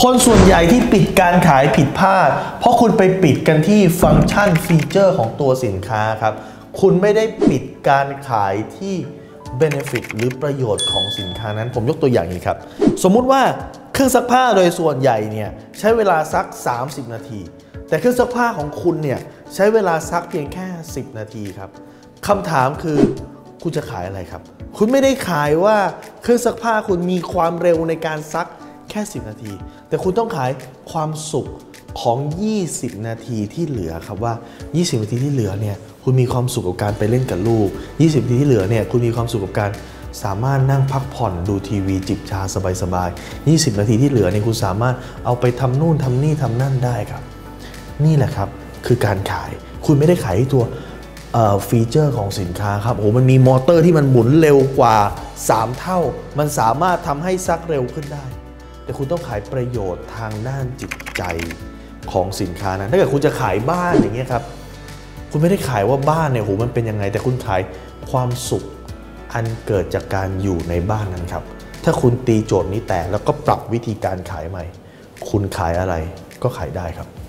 คนส่วนใหญ่ที่ปิดการขายผิดพลาดเพราะคุณไปปิดกันที่ฟังก์ชันฟีเจอร์ของตัวสินค้าครับคุณไม่ได้ปิดการขายที่ benefit หรือประโยชน์ของสินค้านั้นผมยกตัวอย่างนี้ครับสมมุติว่าเครื่องซักผ้าโดยส่วนใหญ่เนี่ยใช้เวลาซัก30นาทีแต่เครื่องซักผ้าของคุณเนี่ยใช้เวลาซักเพียงแค่10นาทีครับคำถามคือคุณจะขายอะไรครับคุณไม่ได้ขายว่าเครื่องซักผ้าคุณมีความเร็วในการซักแค่10นาทีแต่คุณต้องขายความสุขของ20นาทีที่เหลือครับว่า20นาทีที่เหลือเนี่ยคุณมีความสุขกับการไปเล่นกับลูก20นาทีที่เหลือเนี่ยคุณมีความสุขกับการสามารถนั่งพักผ่อนดูทีวีจิบชาสบายๆ20นาทีที่เหลือเนี่ยคุณสามารถเอาไปทำนู่นทำนี่ทำนั่นได้ครับนี่แหละครับคือการขายคุณไม่ได้ขายที่ตัวฟีเจอร์ของสินค้าครับโอ้มันมีมอเตอร์ที่มันหมุนเร็วกว่า3เท่ามันสามารถทำให้ซักเร็วขึ้นได้แต่คุณต้องขายประโยชน์ทางด้านจิตใจของสินค้านั้นถ้าเกิดคุณจะขายบ้านอย่างเงี้ยครับคุณไม่ได้ขายว่าบ้านเนี่ยโหมันเป็นยังไงแต่คุณขายความสุขอันเกิดจากการอยู่ในบ้านนั้นครับถ้าคุณตีโจทย์นี้แตกแล้วก็ปรับวิธีการขายใหม่คุณขายอะไรก็ขายได้ครับ